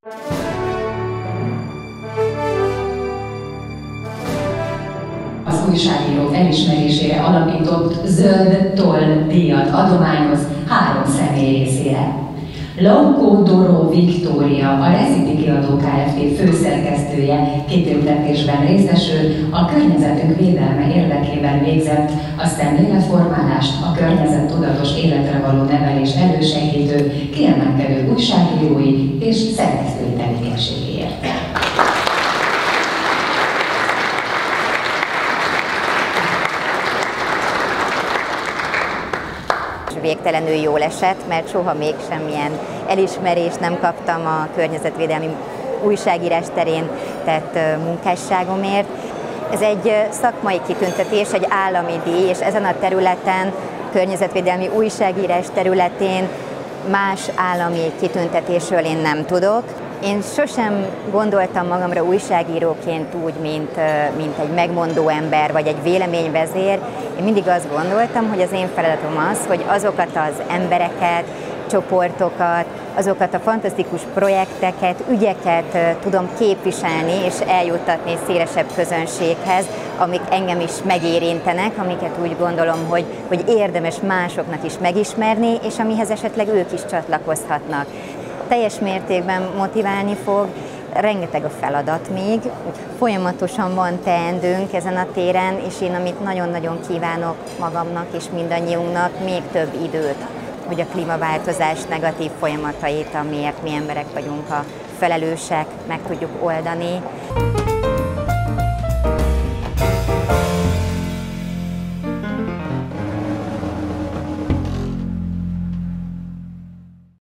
Az újságírók elismerésére alapított Zöld Toll díjat adományoz 3 személy részére. Laukó Doró Viktória, a Reziti Kiadó Kft. Főszerkesztője kitüntetésben részesül a környezetünk védelme érdekében végzett, a szemléletformálást, a környezettudatos életre való nevelés elősegítő, kiemelkedő újságírói és szerkesztői tevékenységéért. Végtelenül jól esett, mert soha még semmilyen elismerést nem kaptam a környezetvédelmi újságírás terén tett munkásságomért. Ez egy szakmai kitüntetés, egy állami díj, és ezen a területen, környezetvédelmi újságírás területén más állami kitüntetésről én nem tudok. Én sosem gondoltam magamra újságíróként úgy, mint egy megmondó ember, vagy egy véleményvezér. Én mindig azt gondoltam, hogy az én feladatom az, hogy azokat az embereket, csoportokat, azokat a fantasztikus projekteket, ügyeket tudom képviselni és eljuttatni szélesebb közönséghez, amik engem is megérintenek, amiket úgy gondolom, hogy érdemes másoknak is megismerni, és amihez esetleg ők is csatlakozhatnak. Teljes mértékben motiválni fog, rengeteg a feladat még, folyamatosan van teendőnk ezen a téren, és én amit nagyon-nagyon kívánok magamnak és mindannyiunknak, még több időt, hogy a klímaváltozás negatív folyamatait, amiért mi emberek vagyunk a felelősek, meg tudjuk oldani.